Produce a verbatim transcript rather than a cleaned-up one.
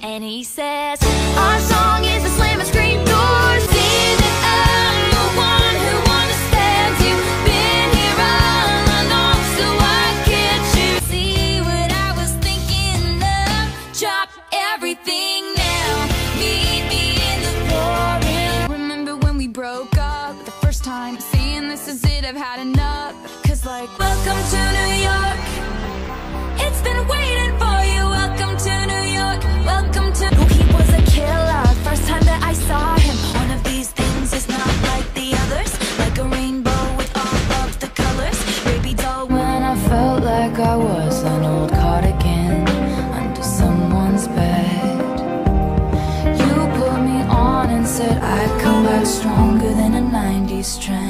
And he says, our song is a slam and scream doors. See that I'm the one who understands you. Been here all along, so why can't you see what I was thinking of? Drop everything now, meet me in the pouring. Remember when we broke up the first time, saying this is it, I've had enough. Cause like, welcome to New York, it's been waiting for you. Welcome to New York, welcome to... He was a killer, first time that I saw him. One of these things is not like the others, like a rainbow with all of the colors. Baby doll, when I felt like I was an old cardigan under someone's bed, you put me on and said I'd come back stronger than a nineties trend.